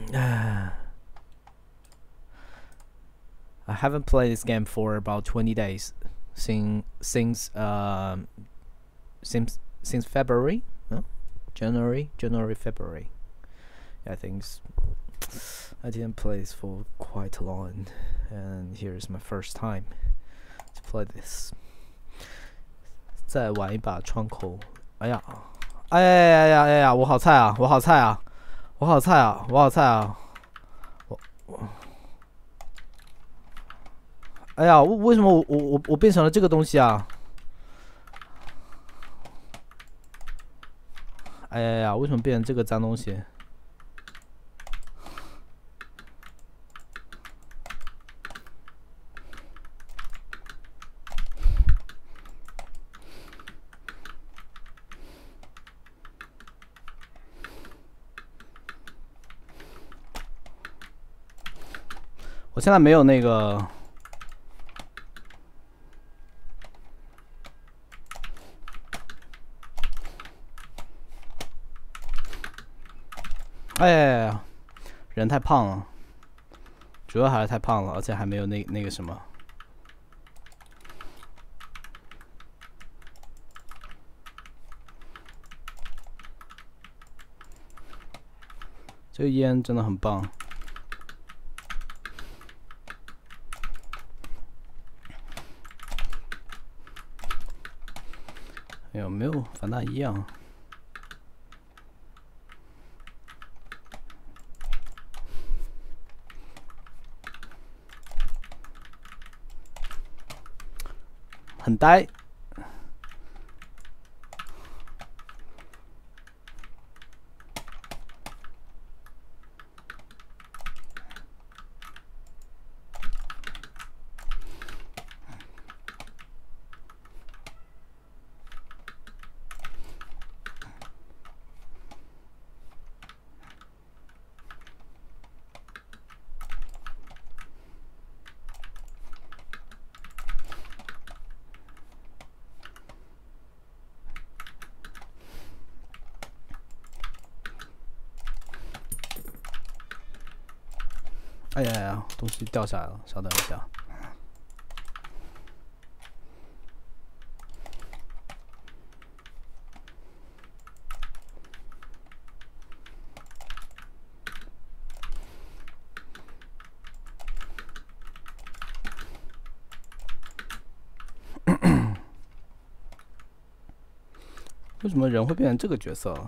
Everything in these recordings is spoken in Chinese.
I haven't played this game for about 20 days since February, no? January, February. Yeah, I didn't play this for quite long, and here's my first time to play this. 再玩一把窗口，哎呀，哎呀呀呀呀呀！我好菜啊！我好菜啊！我好菜啊！我好菜啊！哎呀，为什么我变成了这个东西啊？哎呀呀，为什么变成这个脏东西？我现在没有那个。哎呀，人太胖了，主要还是太胖了，而且还没有那个什么。这个烟真的很棒。有没有反大一样？很呆。哎呀呀，东西掉下来了，稍等一下。为什么人会变成这个角色？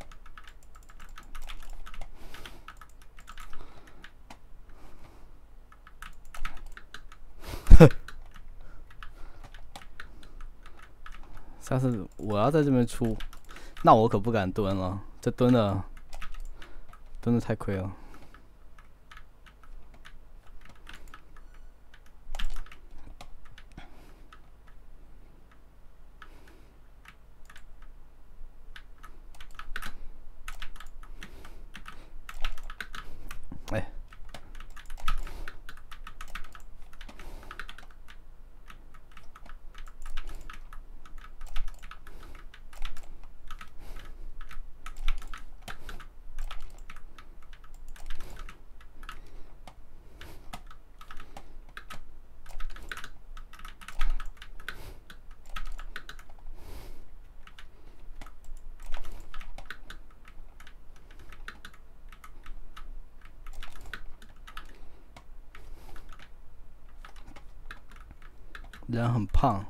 下次我要在这边出，那我可不敢蹲了，这蹲的太亏了。哎。人很胖。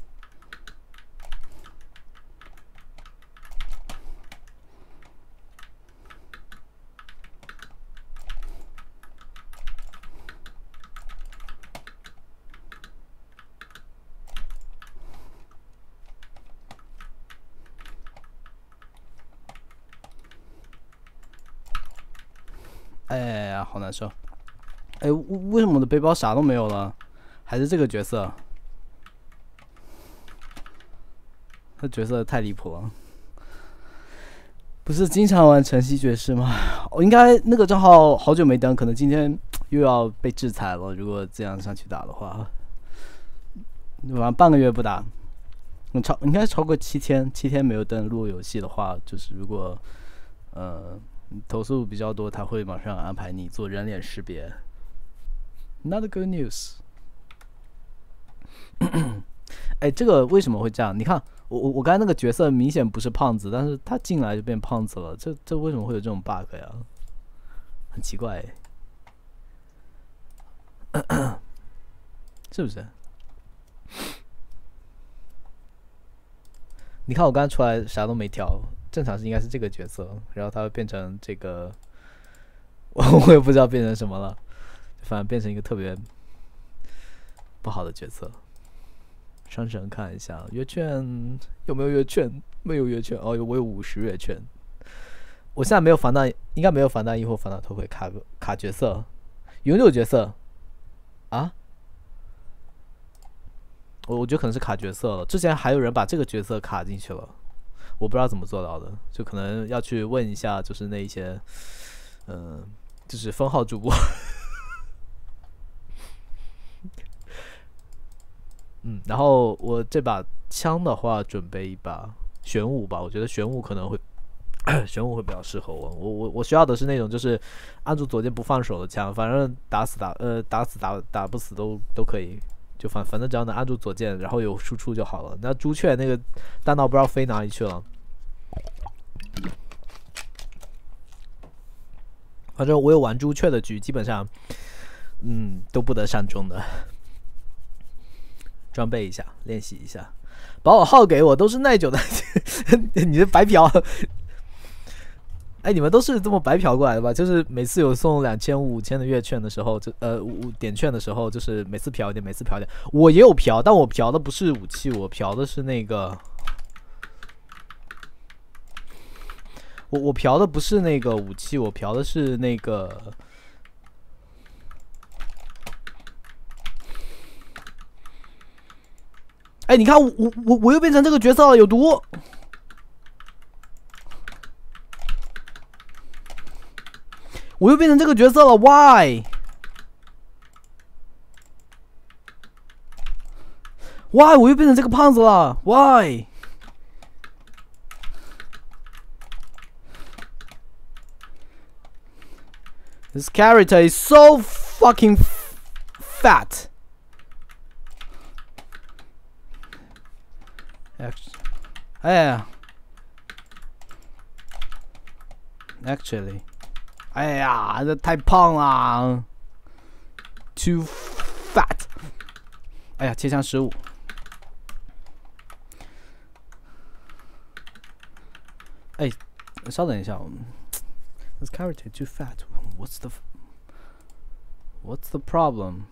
哎呀，好难受！哎，为什么我的背包啥都没有了？还是这个角色？这角色太离谱了。不是经常玩晨曦爵士吗？我应该那个账号好久没登，可能今天又要被制裁了。如果这样上去打的话，玩半个月不打，应该超过7天没有登录游戏的话，就是如果投诉比较多，他会马上安排你做人脸识别。Not good news 。哎，这个为什么会这样？你看，我刚才那个角色明显不是胖子，但是他进来就变胖子了，这为什么会有这种 bug 呀？很奇怪，是不是？你看我刚才出来啥都没调，正常是应该是这个角色，然后它会变成这个，我也不知道变成什么了，反正变成一个特别不好的角色。商城看一下月券有没有月券？没有月券哦，我有50月券。我现在没有防弹，应该没有防弹衣或防弹头盔卡角色，永久角色啊？我觉得可能是卡角色了。之前还有人把这个角色卡进去了，我不知道怎么做到的，就可能要去问一下，就是那一些，就是封号主播。然后我这把枪的话，准备一把玄武吧，我觉得玄武可能会。玄武会比较适合我。我需要的是那种就是按住左键不放手的枪，反正打不死都可以，就反正只要能按住左键，然后有输出就好了。那朱雀那个弹道不知道飞哪里去了，反正我有玩朱雀的局，基本上都不得善终的。装备一下，练习一下，把我号给我，都是耐久的。你的白嫖。哎，你们都是这么白嫖过来的吧？就是每次有送2500、5000的月券的时候，点券的时候，就是每次嫖一点，每次嫖一点。我也有嫖，但我嫖的不是武器，我嫖的是那个，我嫖的不是那个武器，我嫖的是那个。哎，你看我又变成这个角色了，有毒。我又变成这个角色了 ，Why？ 我又变成这个胖子了 ，Why？ This character is so fucking fat. Actually. 哎呀，这太胖了 ，too fat。哎呀，切枪失误。哎，稍等一下 ，This character too fat. What's the problem?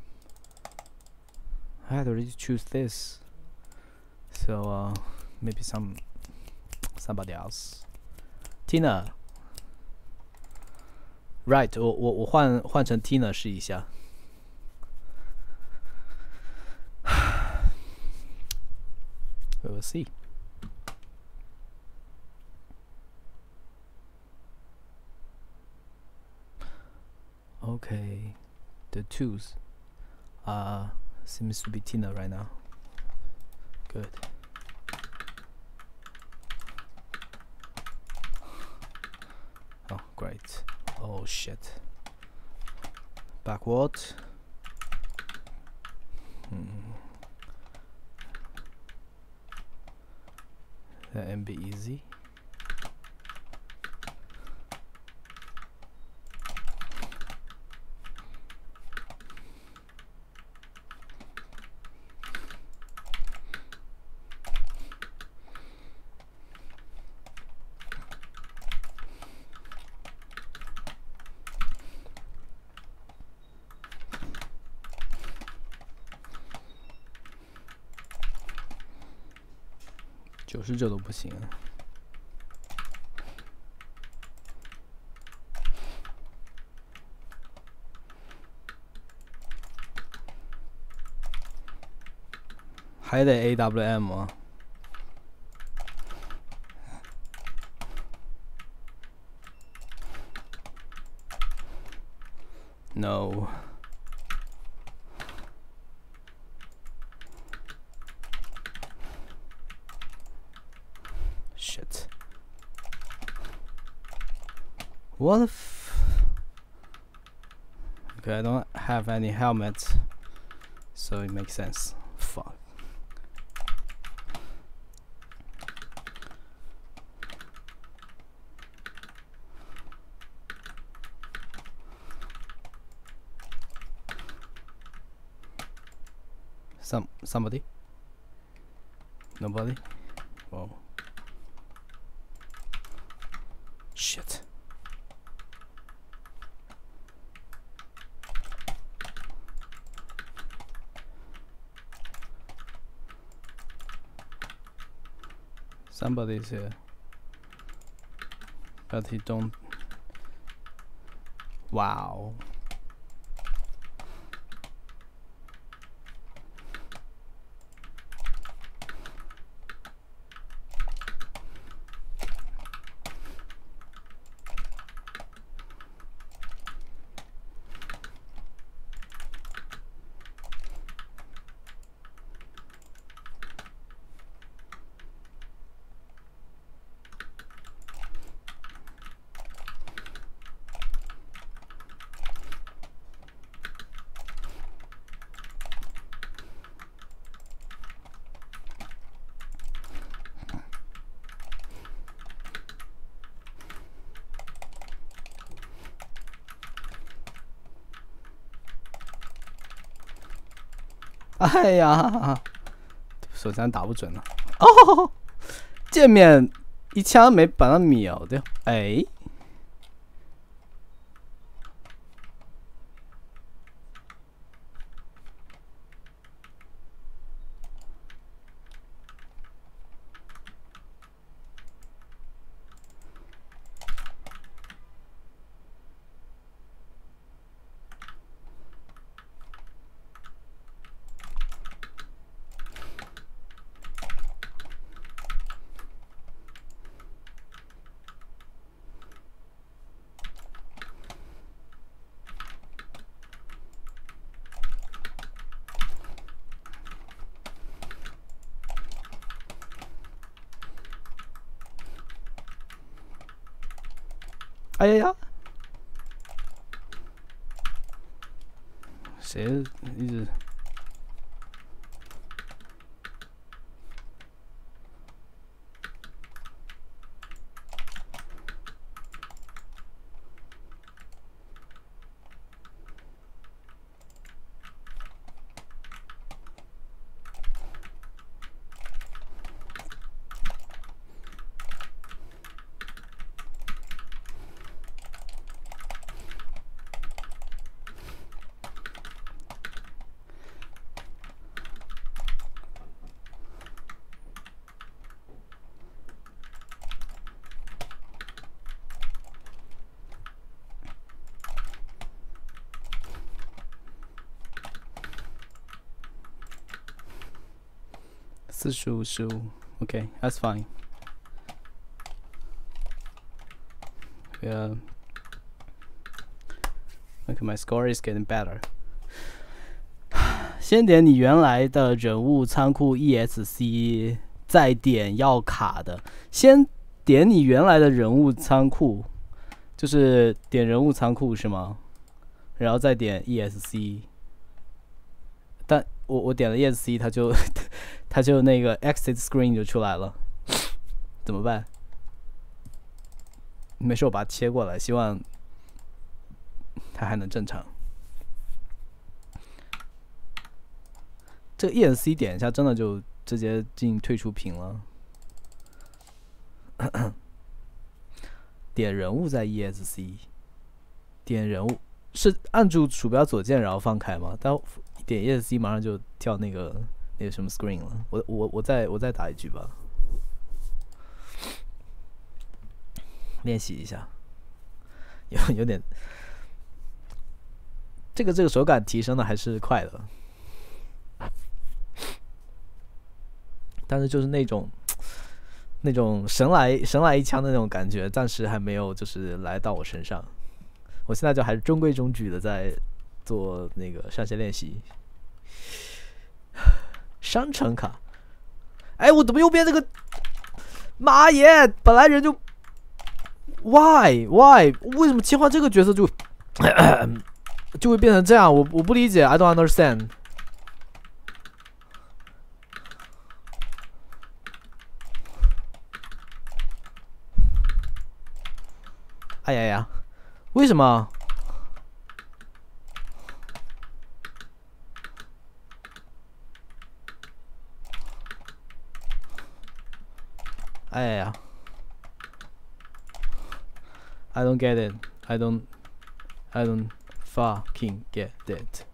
I had already choose this, so maybe somebody else. Tina. Right， 我换成 Tina 试一下。We will see. Okay, the twos seems to be Tina right now. Good. Oh, great. Oh shit. Backward. That can be easy.90这都不行。还得 AWM 吗 ？No。Shit. What if... Okay, I don't have any helmet, so it makes sense. Fuck. Somebody? Nobody? Oh. Shit. Somebody's here. But he don't... Wow.哎呀，手枪打不准了。哦，见面一枪没把他秒掉。哎。哎呀，谁一直？45 Okay, that's fine. Yeah. Okay, my score is getting better. 先点你原来的人物仓库 ESC， 再点要卡的。先点你原来的人物仓库，就是点人物仓库是吗？然后再点 ESC。但我点了 ESC， 它就那个 exit screen 就出来了，怎么办？没事，我把它切过来，希望它还能正常。这个 ESC 点一下，真的就直接进退出屏了。点人物在 ESC， 点人物是按住鼠标左键然后放开吗？但点 ESC 马上就跳那个什么 screen 了。我再打一局吧，练习一下，有点这个手感提升的还是快的，但是就是那种神来一枪的那种感觉，暂时还没有就是来到我身上。我现在就还是中规中矩的在做那个上线练习。商城卡，哎，我怎么右边这个？妈耶！本来人就 Why？ 为什么切换这个角色就就会变成这样？我不理解 ，I don't understand。哎呀呀，为什么？哎呀呀 ，I don't get it. I don't fucking get it.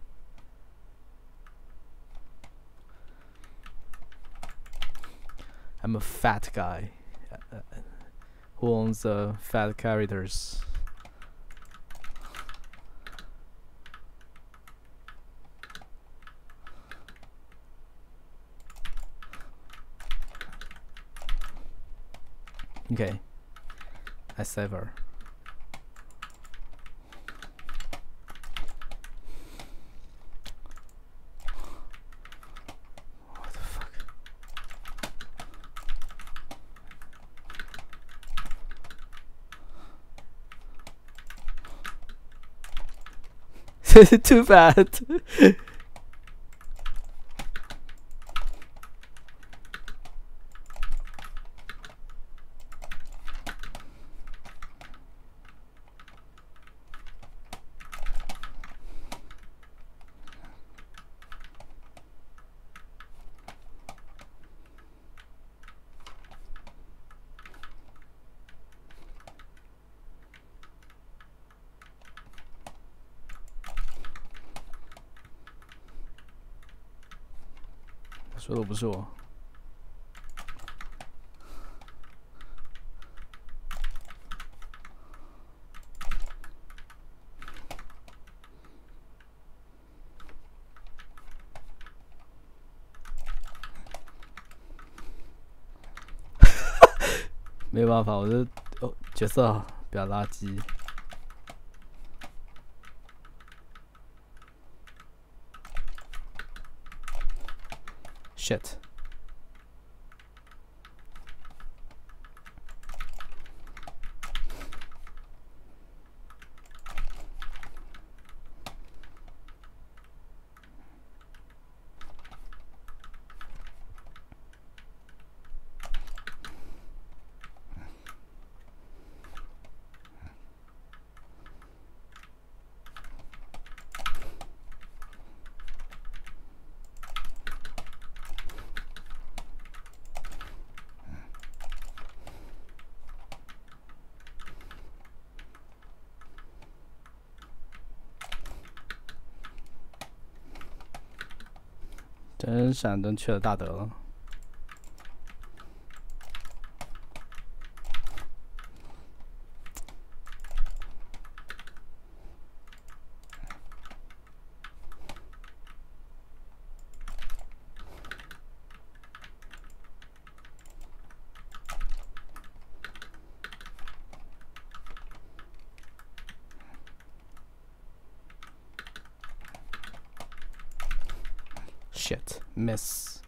I'm a fat guy who owns fat characters. Okay, as ever. What the fuck? Too bad. (说的不是我。没办法，我的角色比较垃圾。Shit.真闪灯去了大德了。Shit, miss.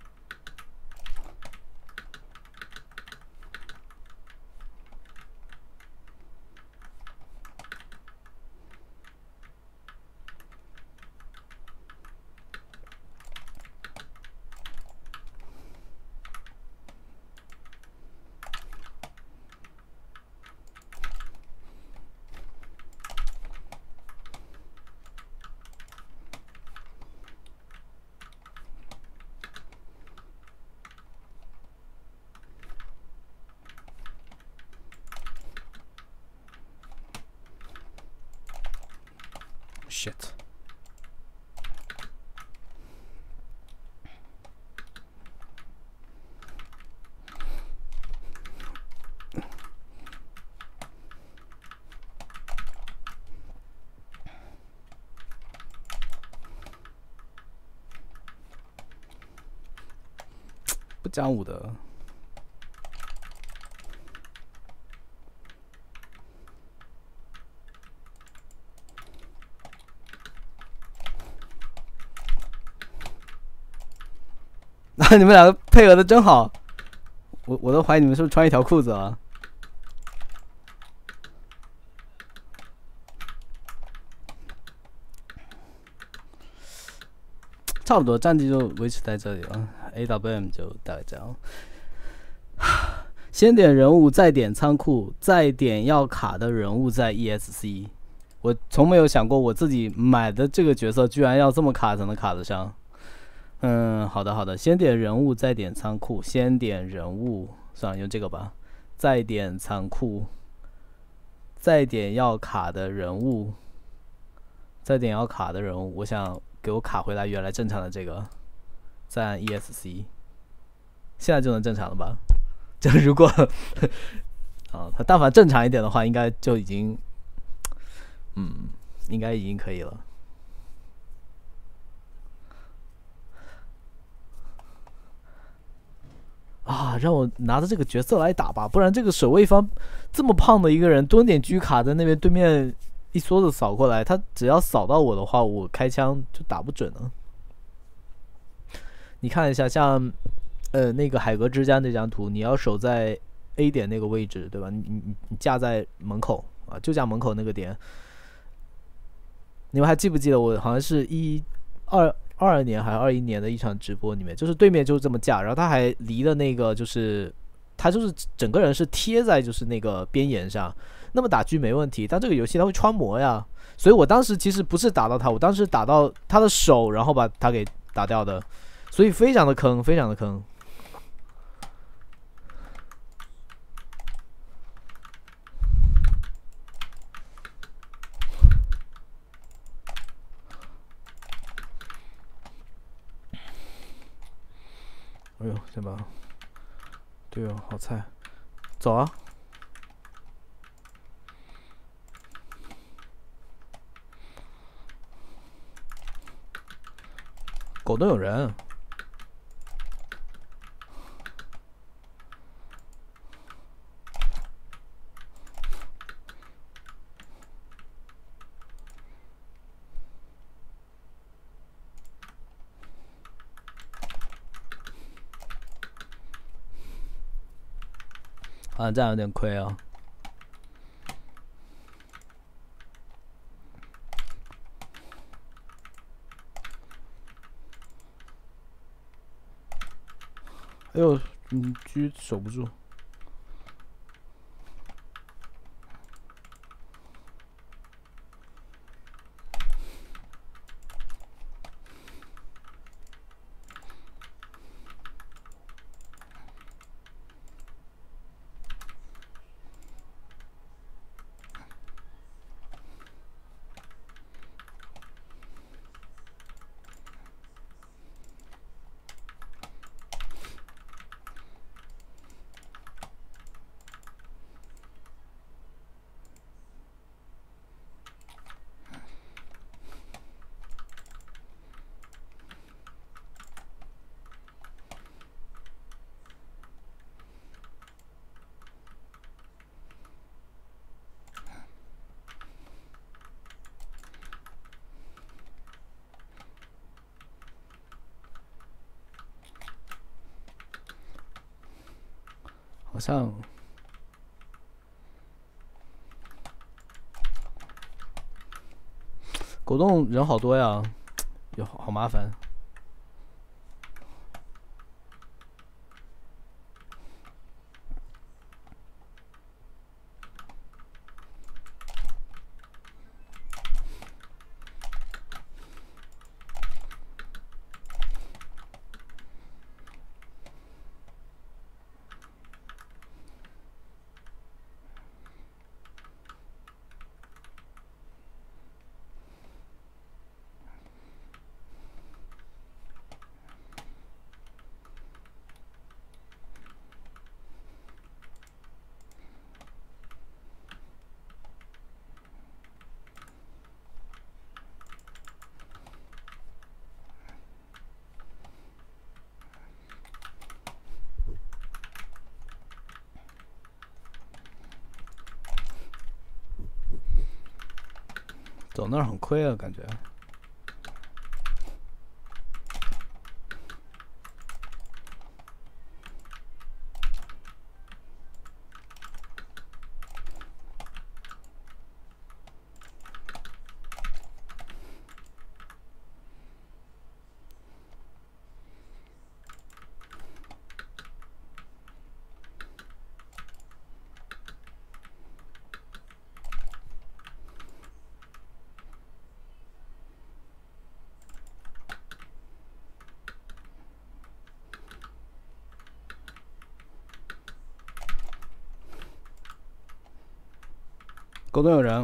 Shit.不讲武德。那你们两个配合的真好，我都怀疑你们是不是穿一条裤子啊？ 差不多战绩就维持在这里了。AWM 就大概这样。先点人物，再点仓库，再点要卡的人物，在 ESC。我从没有想过我自己买的这个角色居然要这么卡才能卡得上。好的好的，先点人物，再点仓库，先点人物，算了，用这个吧。再点仓库，再点要卡的人物，再点要卡的人物，我想给我卡回来原来正常的这个，再按 ESC， 现在就能正常了吧？就如果它但凡正常一点的话，应该就已经，应该已经可以了。让我拿着这个角色来打吧，不然这个守卫方这么胖的一个人蹲点狙卡在那边，对面一梭子扫过来，他只要扫到我的话，我开枪就打不准了。你看一下，像那个海格之家那张图，你要守在 A 点那个位置，对吧？你架在门口啊，就架门口那个点。你们还记不记得我好像是22年还是21年的一场直播里面，就是对面就是这么架，然后他还离了那个，就是他就是整个人是贴在就是那个边沿上，那么打狙没问题，但这个游戏它会穿模呀，所以我当时其实不是打到他，我当时打到他的手，然后把他给打掉的，所以非常的坑，非常的坑。哎呦，这把队友好菜，走啊！狗都有人。这样有点亏啊。哎呦，狙守不住。好像果冻人好多呀，好麻烦。走那儿很亏啊，感觉。 沟通有人。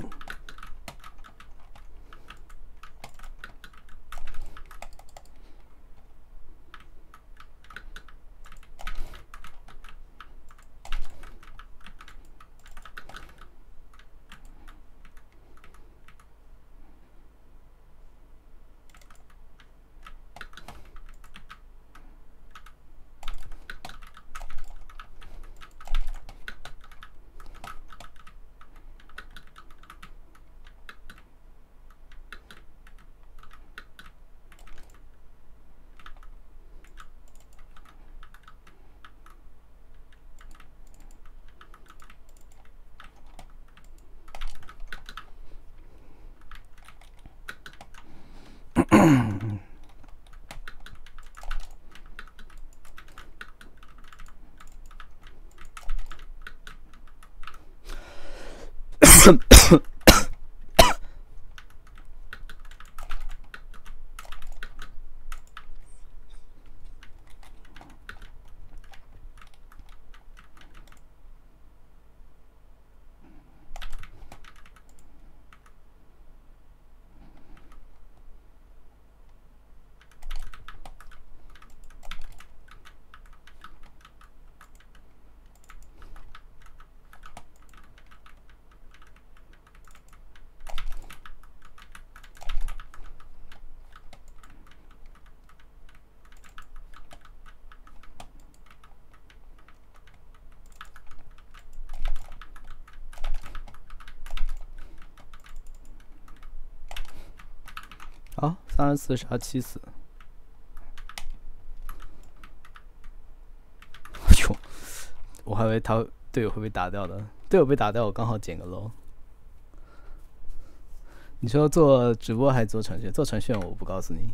好，34杀7死。哎呦，我还以为他队友会被打掉的，队友被打掉，我刚好捡个漏。你说做直播还是做程序？做程序我不告诉你。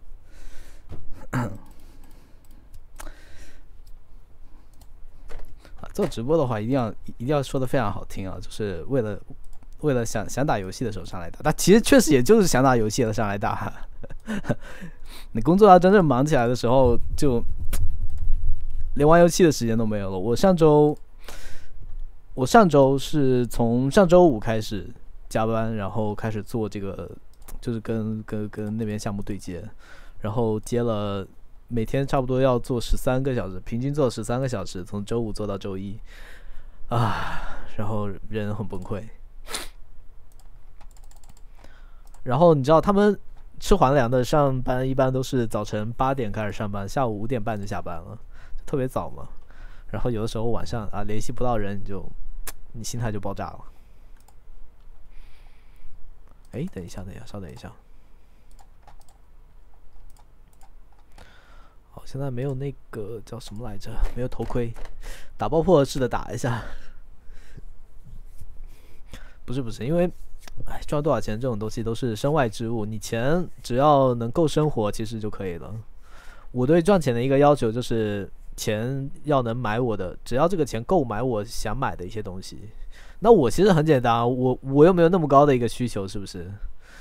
做直播的话，一定要说的非常好听啊，就是为了想打游戏的时候上来打，但其实确实也就是想打游戏的上来打。你工作要真正忙起来的时候，就连玩游戏的时间都没有了。我上周是从上周五开始加班，然后开始做这个，就是跟那边项目对接，然后接了每天差不多要做13个小时，平均做13个小时，从周五做到周一啊，然后人很崩溃。然后你知道他们吃皇粮的上班一般都是早晨8点开始上班，下午5点半就下班了，特别早嘛。然后有的时候晚上啊联系不到人，你心态就爆炸了。哎，等一下，稍等一下。好，现在没有那个叫什么来着，没有头盔，打爆破式的打一下。不是，因为赚多少钱这种东西都是身外之物，你钱只要能够生活，其实就可以了。我对赚钱的一个要求就是钱要能买我的，只要这个钱够买我想买的一些东西。那我其实很简单，我又没有那么高的一个需求，是不是？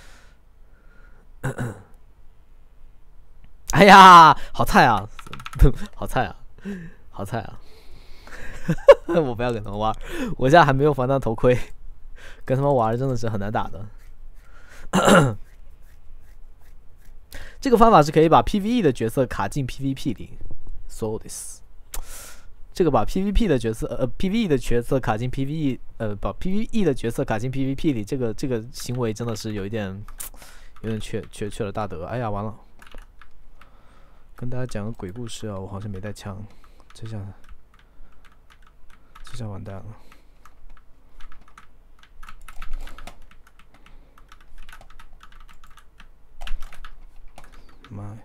哎呀，好菜啊，好菜啊，好菜啊！我不要跟他们玩，我现在还没有防弹头盔。跟他们玩真的是很难打的。这个方法是可以把 PVE 的角色卡进 PVP 里。So this， 这个把 PVP 的角色PVE 的角色卡进 PVE 把 PVE 的角色卡进 PVP 里，这个行为真的是有点缺了大德。哎呀，完了！跟大家讲个鬼故事啊，我好像没带枪，这下完蛋了。妈呀！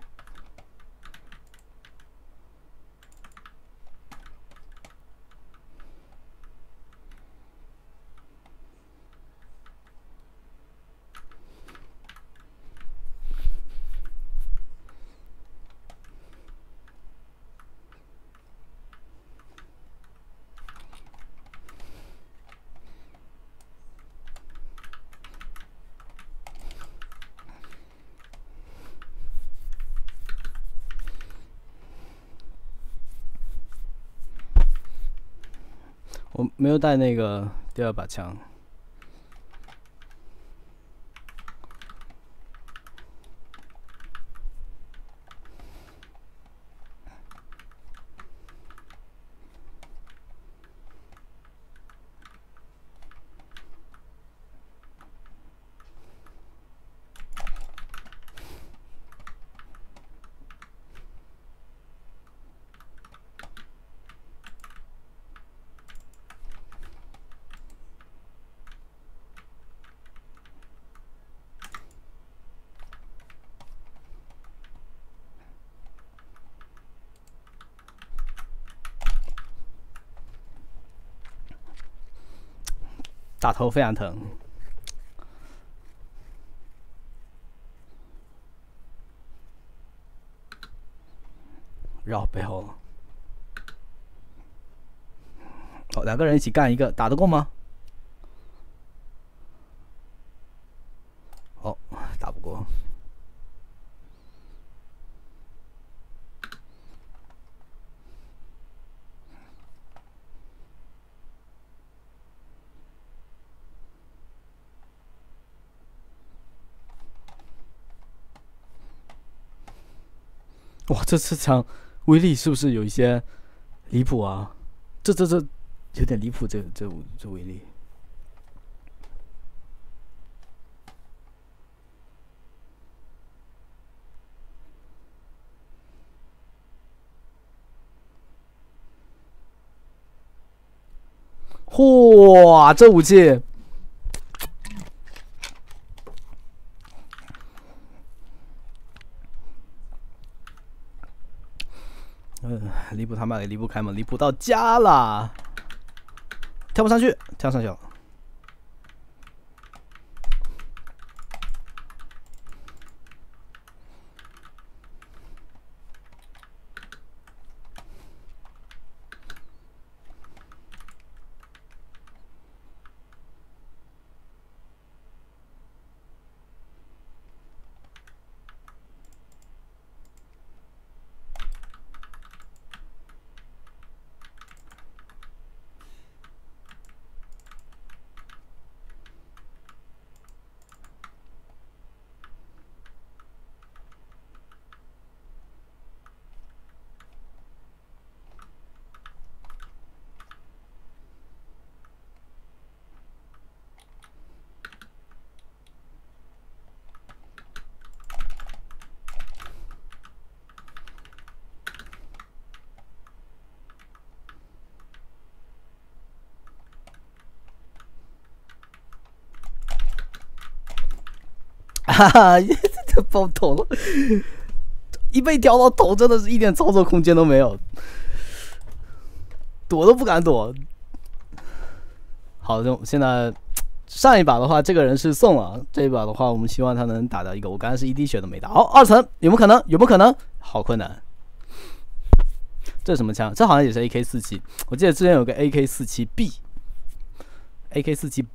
我没有带那个第2把枪。 打头非常疼，绕背后了。哦，两个人一起干一个，打得过吗？哦，打不过。哇，这场威力是不是有一些离谱啊？这有点离谱，这威力。嚯，这武器！离谱他妈的离不开嘛，离谱到家了，跳不上去，跳上去了。哈哈，这爆头了！一被挑到头，真的是一点操作空间都没有，躲都不敢躲。好，现在上一把的话，这个人是送了，这一把的话，我们希望他能打到一个。我刚才是一滴血都没打。好，2层有没有可能？有没有可能？好困难。这是什么枪？这好像也是 AK47。我记得之前有个 AK47B、AK47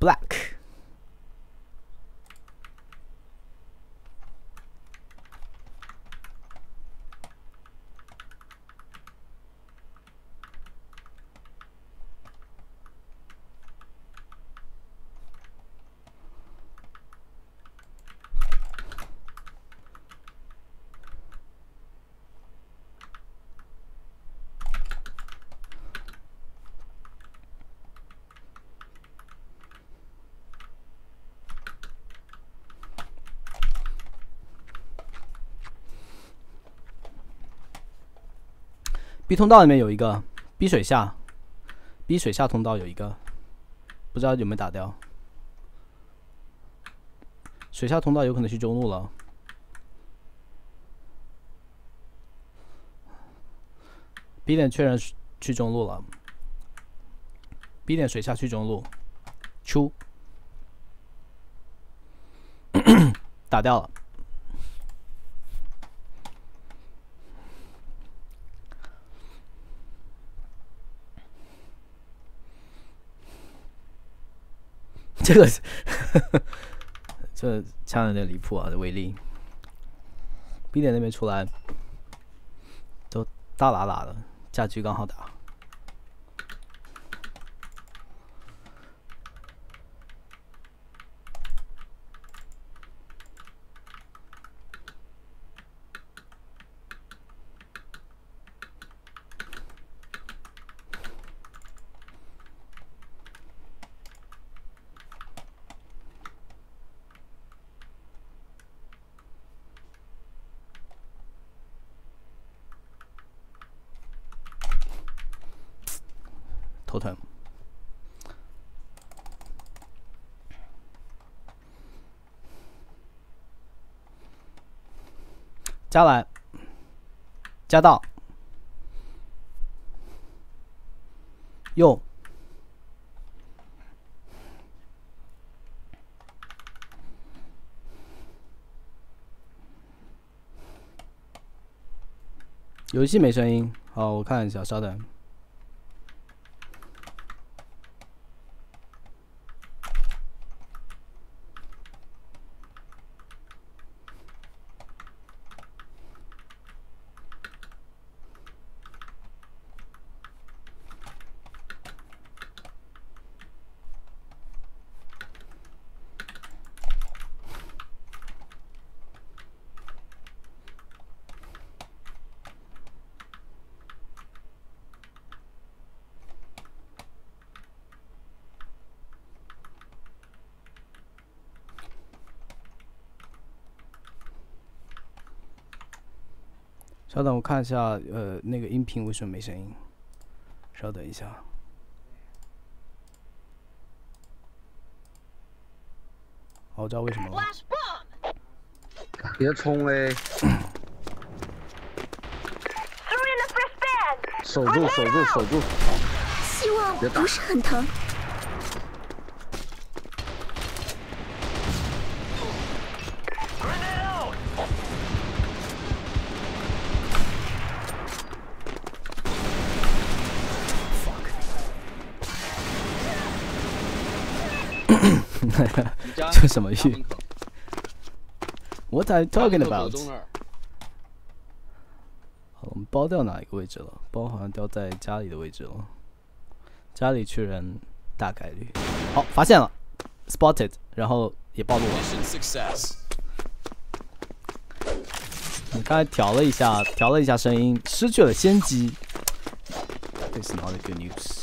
Black。B 通道里面有一个 B 水下通道有一个，不知道有没有打掉。水下通道有可能去中路了。B 点确认去中路了。B 点水下去中路，出打掉了。这个这枪有点离谱啊，这威力。B 点那边出来，都大喇喇的，架局刚好打。头疼。加来，加到，用， 游戏没声音。好，我看一下，稍等。稍等，我看一下，那个音频为什么没声音？稍等一下。好，我知道为什么了。 别冲嘞！守住，守住，守住！ 希望不是很疼。 这什么玉 ？What are you talking about？ 好，我们包掉哪一个位置了？包好像掉在家里的位置了。家里缺人，大概率。好，发现了 ，spotted， 然后也暴露了。你刚才调了一下声音，失去了先机。This is not a good news.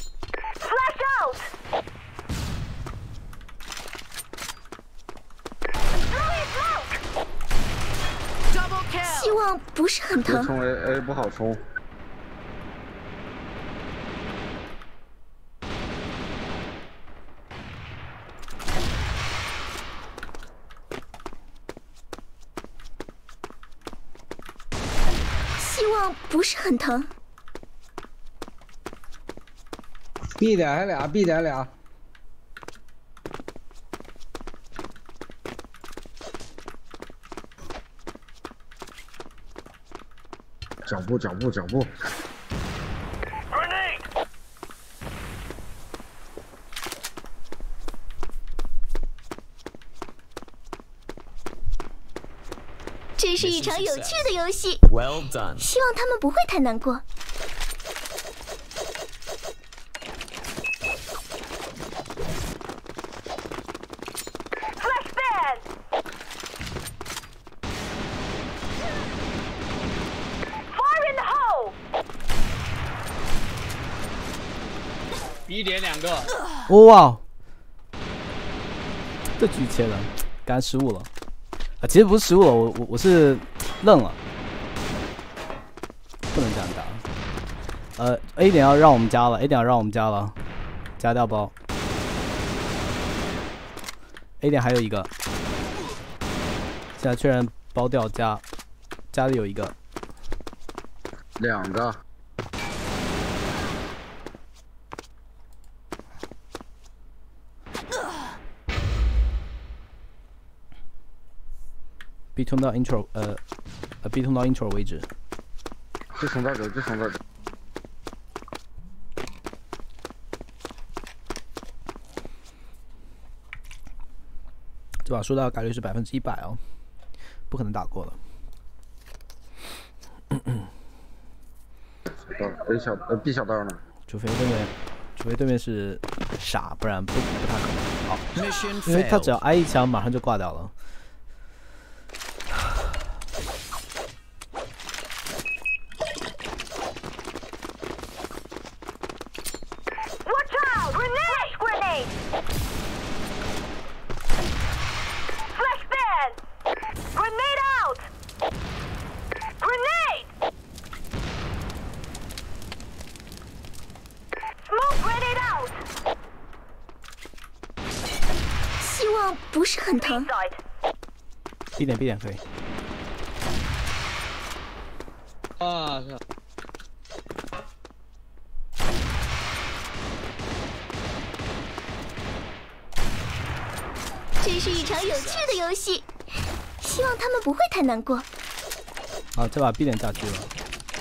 Double kill. 希望不是很疼。 冲 A 不好冲。 希望不是很疼。 B 点还俩 ，B 点俩。脚步，脚步，脚步。 这是一场有趣的游戏。 Well done. 希望他们不会太难过。 B 点2个。 哇，这局切的，刚失误了。啊，其实不是失误了，我是愣了，不能这样打。A 点要让我们加了 ，A 点要让我们加了，加掉包。A 点还有一个，现在确认包掉加，家里有一个， 两个。 B 通到 intro，B 通到 intro 为止。 就从这儿走，就从这儿走。 这把输到的概率是100%哦，不可能打过了。 A 小B 小道呢？ 除非对面是傻，不然不太可能。好，因为他只要挨一枪，马上就挂掉了。 希望不是很疼。 B 点可以。 啊！ 这是一场有趣的游戏，希望他们不会太难过。 好，这把 B 点下去了。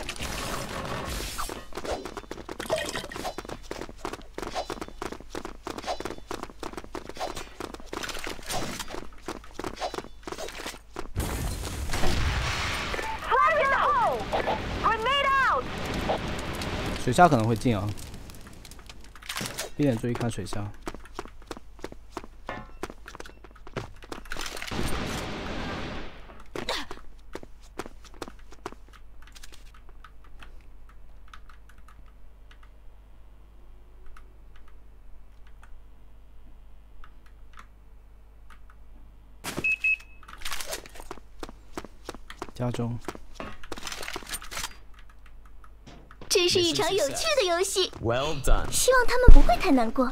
水下可能会进啊，闭眼注意看水下。家中。 这是一场有趣的游戏， Well done. 希望他们不会太难过。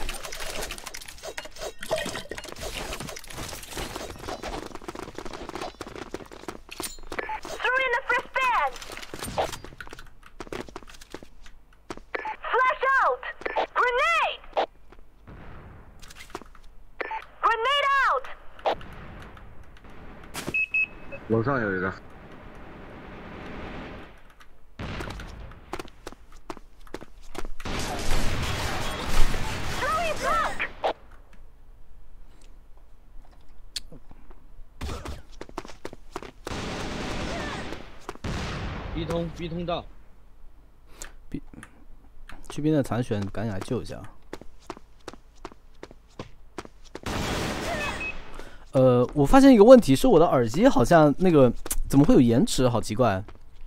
楼上有一个。 B 通道， 去边的残血，赶紧来救一下。我发现一个问题是我的耳机好像那个怎么会有延迟，好奇怪。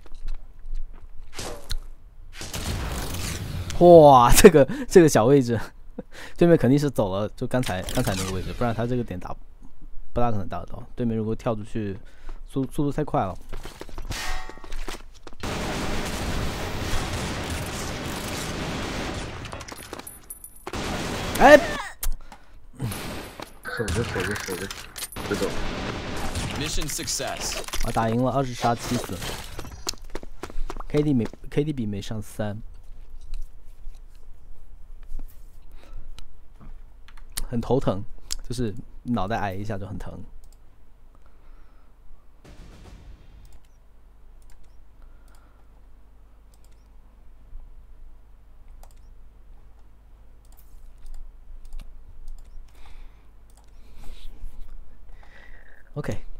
哇，这个小位置，对面肯定是走了，就刚才那个位置，不然他这个点不大可能打得到。对面如果跳出去，速度太快了。哎， 守着，别走。 Mission success. 啊，打赢了，20杀7死。KD 比没上3，很头疼，就是脑袋挨一下就很疼。OK。